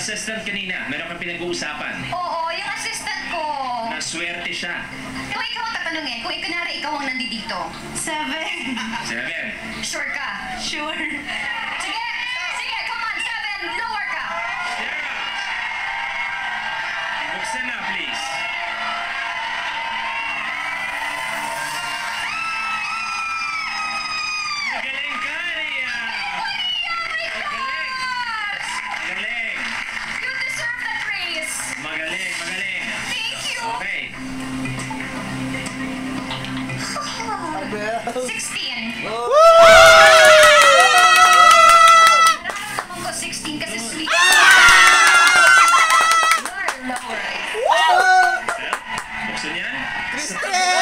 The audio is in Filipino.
assistant kanina, meron kang pinag-uusapan. Oo, yung assistant ko. Naswerte siya. Kung ikaw ang tatanungin, kung kunwari ikaw ang nandito. 7. 7. Sure ka? Sure. Sige, sige, come on, 7. Lower ka. Sarah! Buksan na, please. Magaling ka, Ria! Magaling! Magaling! You deserve the praise. Magaling, magaling. Thank you. Okay. 16. Nararamdaman ko 16 kasi sweet. Lower. Buksan yan. KRISTEL!